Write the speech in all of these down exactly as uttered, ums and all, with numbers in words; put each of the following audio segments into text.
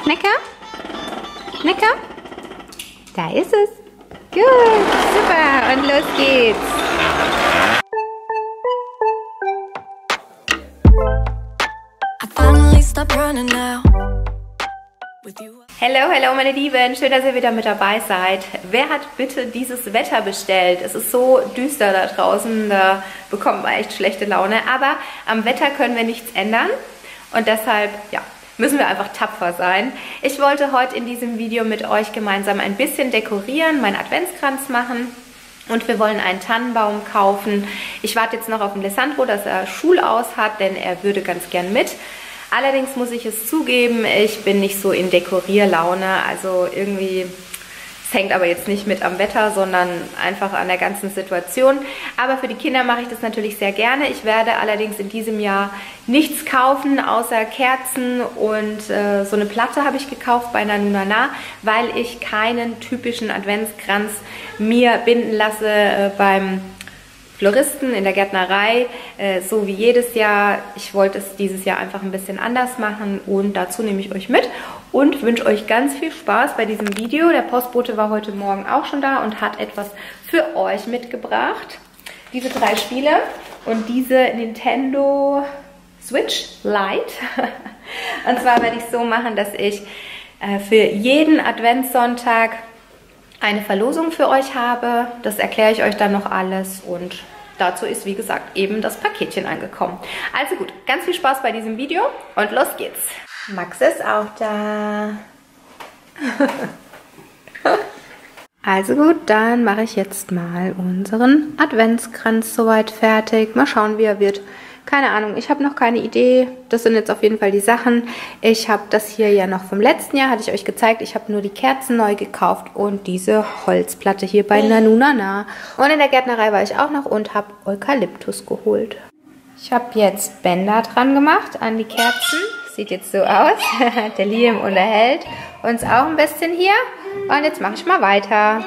Knecker? Knecker? Da ist es. Gut, super. Und los geht's. Hello, hello meine Lieben, schön, dass ihr wieder mit dabei seid. Wer hat bitte dieses Wetter bestellt? Es ist so düster da draußen, da bekommt man echt schlechte Laune. Aber am Wetter können wir nichts ändern und deshalb, ja, müssen wir einfach tapfer sein. Ich wollte heute in diesem Video mit euch gemeinsam ein bisschen dekorieren, meinen Adventskranz machen. Und wir wollen einen Tannenbaum kaufen. Ich warte jetzt noch auf den Alessandro, dass er Schulaus hat, denn er würde ganz gern mit. Allerdings muss ich es zugeben, ich bin nicht so in Dekorierlaune. Also irgendwie, es hängt aber jetzt nicht mit am Wetter, sondern einfach an der ganzen Situation. Aber für die Kinder mache ich das natürlich sehr gerne. Ich werde allerdings in diesem Jahr nichts kaufen, außer Kerzen und äh, so eine Platte habe ich gekauft bei Nanunana, weil ich keinen typischen Adventskranz mir binden lasse äh, beim Floristen in der Gärtnerei, äh, so wie jedes Jahr. Ich wollte es dieses Jahr einfach ein bisschen anders machen und dazu nehme ich euch mit und wünsche euch ganz viel Spaß bei diesem Video. Der Postbote war heute Morgen auch schon da und hat etwas für euch mitgebracht. Diese drei Spiele und diese Nintendo Switch Lite. Und zwar werde ich so machen, dass ich äh, für jeden Adventssonntag eine Verlosung für euch habe. Das erkläre ich euch dann noch alles und dazu ist, wie gesagt, eben das Paketchen angekommen. Also gut, ganz viel Spaß bei diesem Video und los geht's. Max ist auch da. Also gut, dann mache ich jetzt mal unseren Adventskranz soweit fertig. Mal schauen, wie er wird. Keine Ahnung, ich habe noch keine Idee. Das sind jetzt auf jeden Fall die Sachen. Ich habe das hier ja noch vom letzten Jahr, hatte ich euch gezeigt. Ich habe nur die Kerzen neu gekauft und diese Holzplatte hier bei Nanunana. Und in der Gärtnerei war ich auch noch und habe Eukalyptus geholt. Ich habe jetzt Bänder dran gemacht an die Kerzen. Sieht jetzt so aus. Der Liam unterhält uns auch ein bisschen hier. Und jetzt mache ich mal weiter.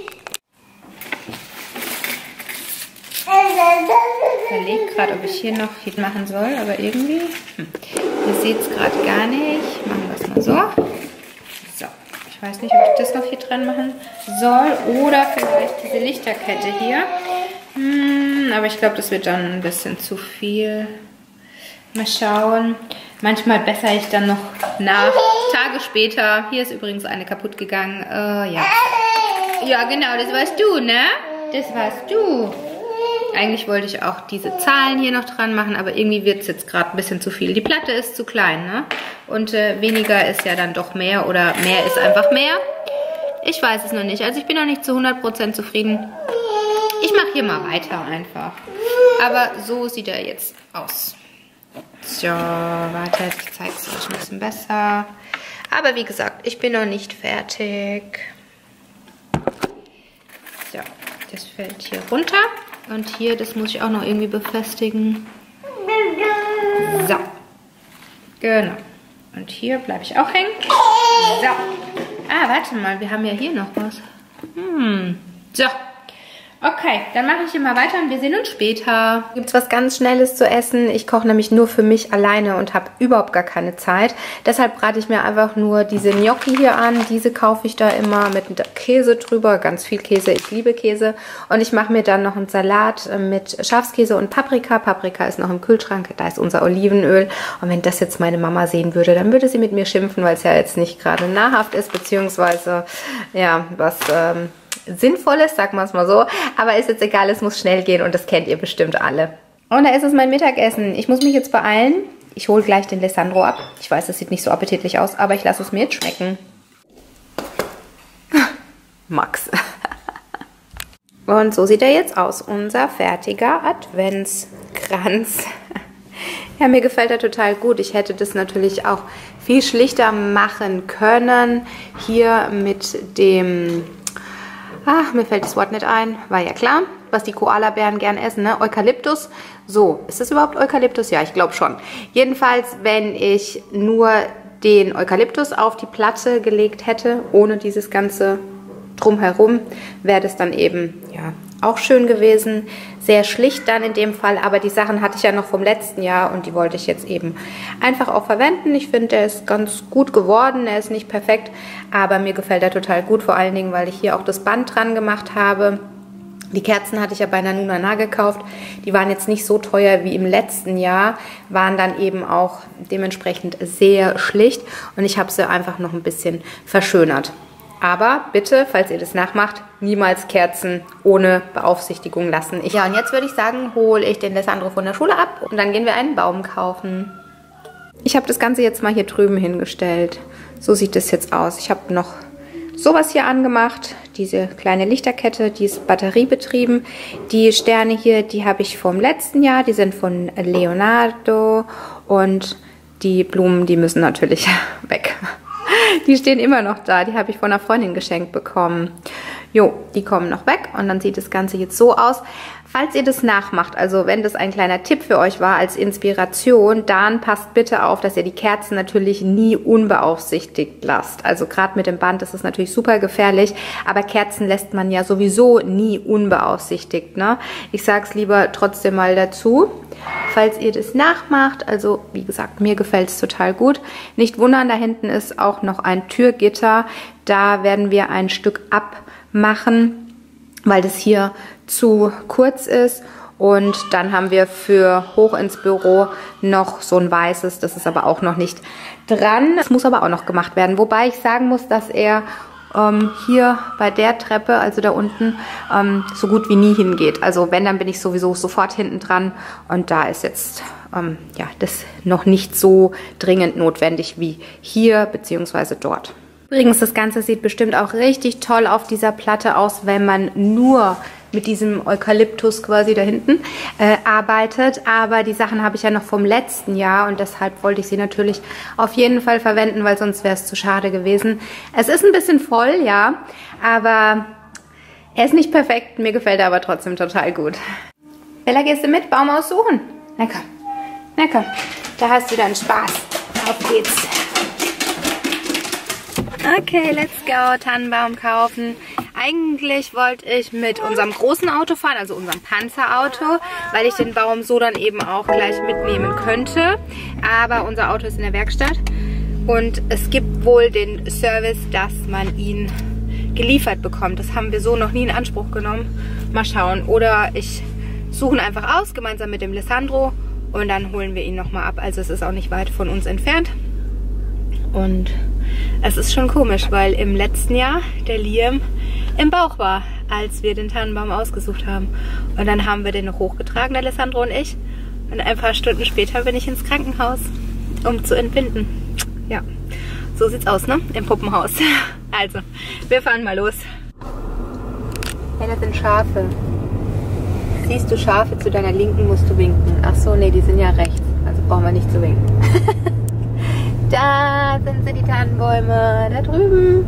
Ich überlege gerade, ob ich hier noch viel machen soll, aber irgendwie, hm, ihr seht es gerade gar nicht. Machen wir es mal so. So, ich weiß nicht, ob ich das noch hier dran machen soll oder vielleicht diese Lichterkette hier. Hm, aber ich glaube, das wird dann ein bisschen zu viel. Mal schauen. Manchmal bessere ich dann noch nach, Tage später. Hier ist übrigens eine kaputt gegangen. Äh, ja. Ja, genau, das warst du, ne? Das warst du. Eigentlich wollte ich auch diese Zahlen hier noch dran machen, aber irgendwie wird es jetzt gerade ein bisschen zu viel. Die Platte ist zu klein, ne? Und äh, weniger ist ja dann doch mehr oder mehr ist einfach mehr. Ich weiß es noch nicht. Also ich bin noch nicht zu hundert Prozent zufrieden. Ich mache hier mal weiter einfach. Aber so sieht er jetzt aus. So, wartet, ich zeige es euch ein bisschen besser. Aber wie gesagt, ich bin noch nicht fertig. So, das fällt hier runter. Und hier, das muss ich auch noch irgendwie befestigen. So. Genau. Und hier bleibe ich auch hängen. So. Ah, warte mal, wir haben ja hier noch was. Hm. So. Okay, dann mache ich hier mal weiter und wir sehen uns später. Gibt es was ganz Schnelles zu essen? Ich koche nämlich nur für mich alleine und habe überhaupt gar keine Zeit. Deshalb brate ich mir einfach nur diese Gnocchi hier an. Diese kaufe ich da immer mit Käse drüber. Ganz viel Käse, ich liebe Käse. Und ich mache mir dann noch einen Salat mit Schafskäse und Paprika. Paprika ist noch im Kühlschrank, da ist unser Olivenöl. Und wenn das jetzt meine Mama sehen würde, dann würde sie mit mir schimpfen, weil es ja jetzt nicht gerade nahrhaft ist, beziehungsweise, ja, was ähm, Sinnvolles, sagen wir es mal so. Aber ist jetzt egal, es muss schnell gehen und das kennt ihr bestimmt alle. Und da ist es mein Mittagessen. Ich muss mich jetzt beeilen. Ich hole gleich den Alessandro ab. Ich weiß, das sieht nicht so appetitlich aus, aber ich lasse es mir jetzt schmecken. Max. Und so sieht er jetzt aus, unser fertiger Adventskranz. Ja, mir gefällt er total gut. Ich hätte das natürlich auch viel schlichter machen können. Hier mit dem... Ach, mir fällt das Wort nicht ein. War ja klar, was die Koalabären gern essen, ne? Eukalyptus. So, ist das überhaupt Eukalyptus? Ja, ich glaube schon. Jedenfalls, wenn ich nur den Eukalyptus auf die Platte gelegt hätte, ohne dieses ganze Drumherum, wäre das dann eben, ja, auch schön gewesen. Sehr schlicht dann in dem Fall, aber die Sachen hatte ich ja noch vom letzten Jahr und die wollte ich jetzt eben einfach auch verwenden. Ich finde, der ist ganz gut geworden. Er ist nicht perfekt, aber mir gefällt er total gut, vor allen Dingen, weil ich hier auch das Band dran gemacht habe. Die Kerzen hatte ich ja bei Nanunana gekauft. Die waren jetzt nicht so teuer wie im letzten Jahr, waren dann eben auch dementsprechend sehr schlicht und ich habe sie einfach noch ein bisschen verschönert. Aber bitte, falls ihr das nachmacht, niemals Kerzen ohne Beaufsichtigung lassen. Ich, ja, und jetzt würde ich sagen, hole ich den Alessandro von der Schule ab und dann gehen wir einen Baum kaufen. Ich habe das Ganze jetzt mal hier drüben hingestellt. So sieht das jetzt aus. Ich habe noch sowas hier angemacht, diese kleine Lichterkette, die ist batteriebetrieben. Die Sterne hier, die habe ich vom letzten Jahr, die sind von Leonardo und die Blumen, die müssen natürlich weg. Die stehen immer noch da, die habe ich von einer Freundin geschenkt bekommen. Jo, die kommen noch weg und dann sieht das Ganze jetzt so aus. Falls ihr das nachmacht, also wenn das ein kleiner Tipp für euch war als Inspiration, dann passt bitte auf, dass ihr die Kerzen natürlich nie unbeaufsichtigt lasst. Also gerade mit dem Band ist es natürlich super gefährlich, aber Kerzen lässt man ja sowieso nie unbeaufsichtigt, ne? Ich sag's lieber trotzdem mal dazu. Falls ihr das nachmacht, also wie gesagt, mir gefällt es total gut. Nicht wundern, da hinten ist auch noch ein Türgitter. Da werden wir ein Stück abmachen, weil das hier zu kurz ist. Und dann haben wir für hoch ins Büro noch so ein weißes, das ist aber auch noch nicht dran. Das muss aber auch noch gemacht werden. Wobei ich sagen muss, dass er ähm, hier bei der Treppe, also da unten, ähm, so gut wie nie hingeht. Also wenn, dann bin ich sowieso sofort hinten dran. Und da ist jetzt ähm, ja, das noch nicht so dringend notwendig wie hier bzw. dort. Übrigens, das Ganze sieht bestimmt auch richtig toll auf dieser Platte aus, wenn man nur mit diesem Eukalyptus quasi da hinten äh, arbeitet. Aber die Sachen habe ich ja noch vom letzten Jahr und deshalb wollte ich sie natürlich auf jeden Fall verwenden, weil sonst wäre es zu schade gewesen. Es ist ein bisschen voll, ja, aber er ist nicht perfekt. Mir gefällt er aber trotzdem total gut. Bella, gehst du mit? Baum aussuchen? Na komm, na komm, da hast du dann Spaß. Auf geht's. Okay, let's go, Tannenbaum kaufen. Eigentlich wollte ich mit unserem großen Auto fahren, also unserem Panzerauto, weil ich den Baum so dann eben auch gleich mitnehmen könnte. Aber unser Auto ist in der Werkstatt und es gibt wohl den Service, dass man ihn geliefert bekommt. Das haben wir so noch nie in Anspruch genommen. Mal schauen. Oder ich suche ihn einfach aus, gemeinsam mit dem Alessandro, und dann holen wir ihn nochmal ab. Also es ist auch nicht weit von uns entfernt. Und es ist schon komisch, weil im letzten Jahr der Liam im Bauch war, als wir den Tannenbaum ausgesucht haben. Und dann haben wir den noch hochgetragen, der Alessandro und ich. Und ein paar Stunden später bin ich ins Krankenhaus, um zu entbinden. Ja, so sieht's aus, ne? Im Puppenhaus. Also, wir fahren mal los. Hey, das sind Schafe. Siehst du Schafe zu deiner Linken, musst du winken. Ach so, nee, die sind ja rechts. Also brauchen wir nicht zu winken. Da sind sie, die Tannenbäume. Da drüben.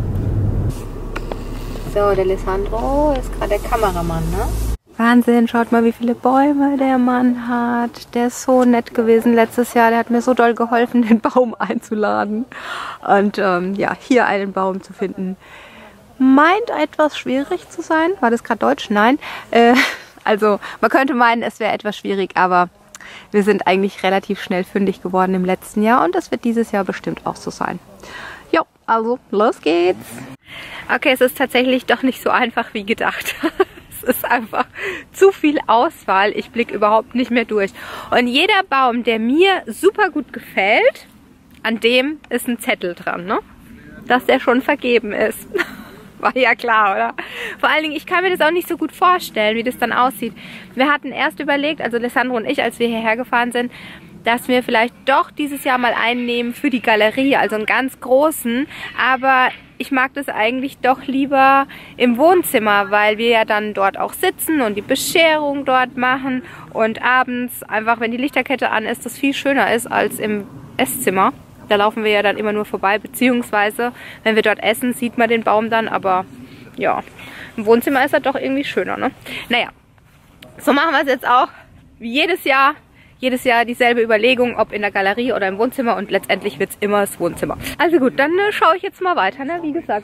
So, der Alessandro ist gerade der Kameramann, ne? Wahnsinn, schaut mal, wie viele Bäume der Mann hat. Der ist so nett gewesen letztes Jahr. Der hat mir so doll geholfen, den Baum einzuladen. Und ähm, ja, hier einen Baum zu finden, meint etwas schwierig zu sein. War das gerade Deutsch? Nein. Äh, also, man könnte meinen, es wäre etwas schwierig, aber wir sind eigentlich relativ schnell fündig geworden im letzten Jahr und das wird dieses Jahr bestimmt auch so sein. Jo, also los geht's. Okay, es ist tatsächlich doch nicht so einfach wie gedacht. Es ist einfach zu viel Auswahl. Ich blicke überhaupt nicht mehr durch. Und jeder Baum, der mir super gut gefällt, an dem ist ein Zettel dran, ne? Dass der schon vergeben ist. War ja klar, oder? Vor allen Dingen, ich kann mir das auch nicht so gut vorstellen, wie das dann aussieht. Wir hatten erst überlegt, also Alessandro und ich, als wir hierher gefahren sind, dass wir vielleicht doch dieses Jahr mal einen nehmen für die Galerie, also einen ganz großen. Aber ich mag das eigentlich doch lieber im Wohnzimmer, weil wir ja dann dort auch sitzen und die Bescherung dort machen. Und abends, einfach wenn die Lichterkette an ist, das viel schöner ist als im Esszimmer. Da laufen wir ja dann immer nur vorbei, beziehungsweise wenn wir dort essen, sieht man den Baum dann, aber ja, im Wohnzimmer ist er doch irgendwie schöner, ne? Naja, so machen wir es jetzt auch wie jedes Jahr. Jedes Jahr dieselbe Überlegung, ob in der Galerie oder im Wohnzimmer, und letztendlich wird es immer das Wohnzimmer. Also gut, dann äh, schaue ich jetzt mal weiter, ne? Wie gesagt,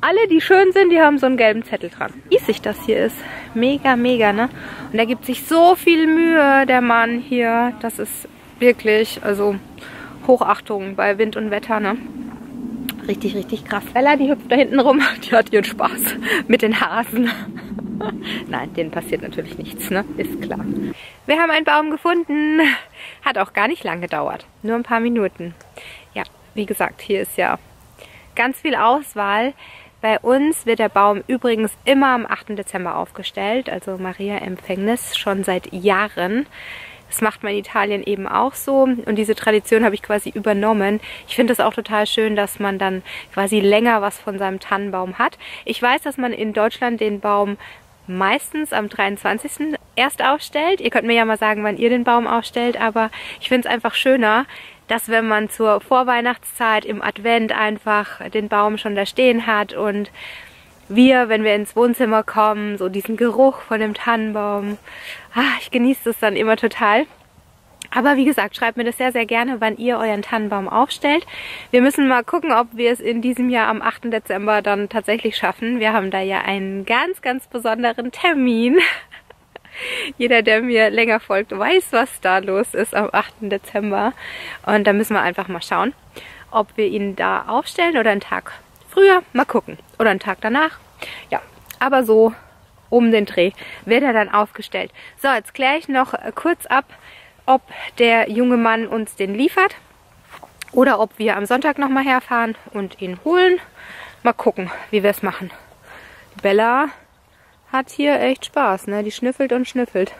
alle, die schön sind, die haben so einen gelben Zettel dran. Wie riesig das hier ist. Mega, mega, ne? Und er gibt sich so viel Mühe, der Mann hier. Das ist wirklich, also Hochachtung bei Wind und Wetter, ne? Richtig, richtig krass. Bella, die hüpft da hinten rum, die hat ihren Spaß mit den Hasen. Nein, denen passiert natürlich nichts, ne? Ist klar. Wir haben einen Baum gefunden. Hat auch gar nicht lang gedauert. Nur ein paar Minuten. Ja, wie gesagt, hier ist ja ganz viel Auswahl. Bei uns wird der Baum übrigens immer am achten Dezember aufgestellt. Also Maria Empfängnis schon seit Jahren. Das macht man in Italien eben auch so. Und diese Tradition habe ich quasi übernommen. Ich finde es auch total schön, dass man dann quasi länger was von seinem Tannenbaum hat. Ich weiß, dass man in Deutschland den Baum meistens am dreiundzwanzigsten erst aufstellt. Ihr könnt mir ja mal sagen, wann ihr den Baum aufstellt, aber ich finde es einfach schöner, dass wenn man zur Vorweihnachtszeit im Advent einfach den Baum schon da stehen hat und wir, wenn wir ins Wohnzimmer kommen, so diesen Geruch von dem Tannenbaum, ah, ich genieße das dann immer total. Aber wie gesagt, schreibt mir das sehr, sehr gerne, wann ihr euren Tannenbaum aufstellt. Wir müssen mal gucken, ob wir es in diesem Jahr am achten Dezember dann tatsächlich schaffen. Wir haben da ja einen ganz, ganz besonderen Termin. Jeder, der mir länger folgt, weiß, was da los ist am achten Dezember. Und da müssen wir einfach mal schauen, ob wir ihn da aufstellen oder einen Tag früher. Mal gucken. Oder einen Tag danach. Ja, aber so um den Dreh wird er dann aufgestellt. So, jetzt kläre ich noch kurz ab, ob der junge Mann uns den liefert oder ob wir am Sonntag nochmal herfahren und ihn holen. Mal gucken, wie wir es machen. Die Bella hat hier echt Spaß, ne? Die schnüffelt und schnüffelt.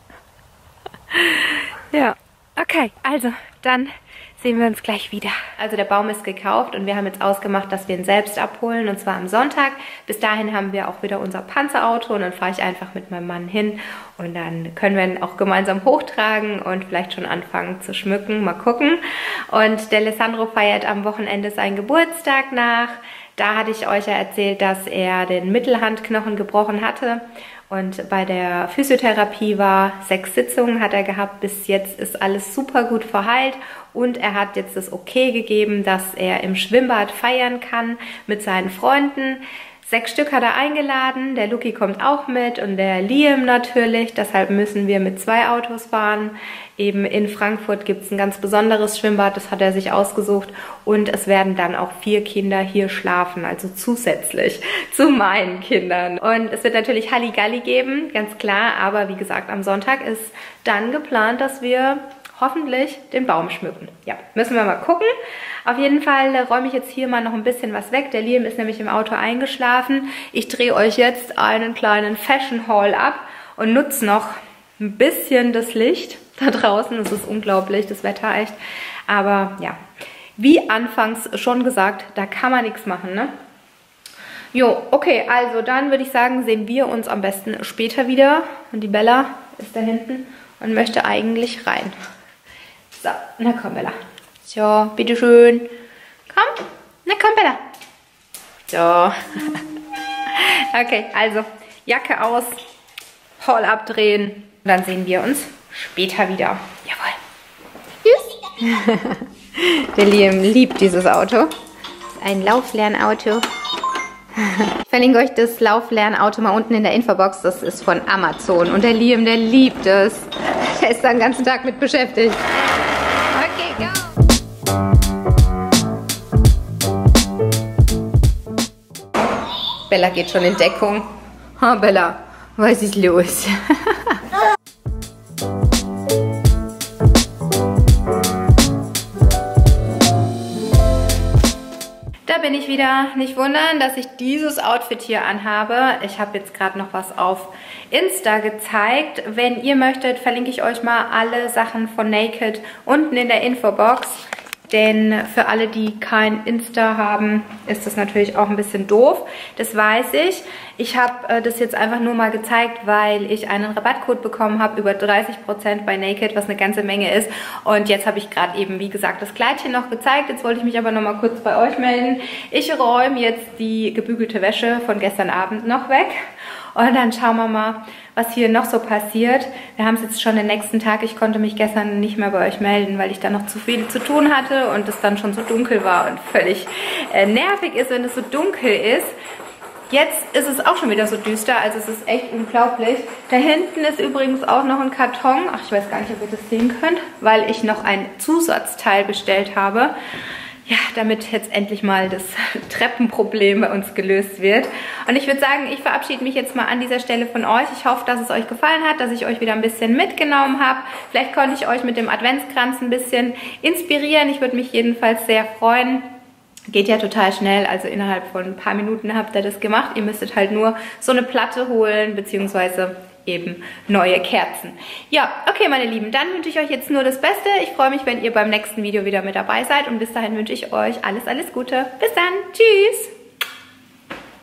Ja, okay, also dann sehen wir uns gleich wieder. Also der Baum ist gekauft und wir haben jetzt ausgemacht, dass wir ihn selbst abholen und zwar am Sonntag. Bis dahin haben wir auch wieder unser Panzerauto und dann fahre ich einfach mit meinem Mann hin und dann können wir ihn auch gemeinsam hochtragen und vielleicht schon anfangen zu schmücken. Mal gucken. Und der Alessandro feiert am Wochenende seinen Geburtstag nach. Da hatte ich euch ja erzählt, dass er den Mittelhandknochen gebrochen hatte. Und bei der Physiotherapie war, sechs Sitzungen hat er gehabt. Bis jetzt ist alles super gut verheilt. Und er hat jetzt das Okay gegeben, dass er im Schwimmbad feiern kann mit seinen Freunden. Sechs Stück hat er eingeladen. Der Luki kommt auch mit und der Liam natürlich. Deshalb müssen wir mit zwei Autos fahren. Eben in Frankfurt gibt es ein ganz besonderes Schwimmbad. Das hat er sich ausgesucht. Und es werden dann auch vier Kinder hier schlafen. Also zusätzlich zu meinen Kindern. Und es wird natürlich Halligalli geben, ganz klar. Aber wie gesagt, am Sonntag ist dann geplant, dass wir hoffentlich den Baum schmücken. Ja, müssen wir mal gucken. Auf jeden Fall räume ich jetzt hier mal noch ein bisschen was weg. Der Liam ist nämlich im Auto eingeschlafen. Ich drehe euch jetzt einen kleinen Fashion Haul ab und nutze noch ein bisschen das Licht da draußen. Es ist unglaublich, das Wetter echt. Aber ja, wie anfangs schon gesagt, da kann man nichts machen, ne? Jo, okay, also dann würde ich sagen, sehen wir uns am besten später wieder. Und die Bella ist da hinten und möchte eigentlich rein. So, na komm, Bella. So, bitteschön. Komm, na komm, Bella. So. Okay, also Jacke aus, Haul abdrehen. Und dann sehen wir uns später wieder. Jawohl. Tschüss. Der Liam liebt dieses Auto. Ein Lauflernauto. Ich verlinke euch das Lauflernauto mal unten in der Infobox. Das ist von Amazon. Und der Liam, der liebt es. Er ist den ganzen Tag mit beschäftigt. Okay, go! Bella geht schon in Deckung. Oh, Bella, was ist los? Da bin ich wieder. Nicht wundern, dass ich dieses Outfit hier anhabe. Ich habe jetzt gerade noch was auf Insta gezeigt. Wenn ihr möchtet, verlinke ich euch mal alle Sachen von Naked unten in der Infobox. Denn für alle, die kein Insta haben, ist das natürlich auch ein bisschen doof. Das weiß ich. Ich habe äh, das jetzt einfach nur mal gezeigt, weil ich einen Rabattcode bekommen habe, über dreißig Prozent bei Naked, was eine ganze Menge ist. Und jetzt habe ich gerade eben, wie gesagt, das Kleidchen noch gezeigt. Jetzt wollte ich mich aber noch mal kurz bei euch melden. Ich räume jetzt die gebügelte Wäsche von gestern Abend noch weg. Und dann schauen wir mal, was hier noch so passiert. Wir haben es jetzt schon den nächsten Tag. Ich konnte mich gestern nicht mehr bei euch melden, weil ich dann noch zu viel zu tun hatte und es dann schon so dunkel war und völlig äh, nervig ist, wenn es so dunkel ist. Jetzt ist es auch schon wieder so düster, also es ist echt unglaublich. Da hinten ist übrigens auch noch ein Karton. Ach, ich weiß gar nicht, ob ihr das sehen könnt, weil ich noch ein Zusatzteil bestellt habe. Ja, damit jetzt endlich mal das Treppenproblem bei uns gelöst wird. Und ich würde sagen, ich verabschiede mich jetzt mal an dieser Stelle von euch. Ich hoffe, dass es euch gefallen hat, dass ich euch wieder ein bisschen mitgenommen habe. Vielleicht konnte ich euch mit dem Adventskranz ein bisschen inspirieren. Ich würde mich jedenfalls sehr freuen. Geht ja total schnell, also innerhalb von ein paar Minuten habt ihr das gemacht. Ihr müsstet halt nur so eine Platte holen, beziehungsweise eben neue Kerzen. Ja, okay, meine Lieben, dann wünsche ich euch jetzt nur das Beste. Ich freue mich, wenn ihr beim nächsten Video wieder mit dabei seid und bis dahin wünsche ich euch alles, alles Gute. Bis dann, tschüss!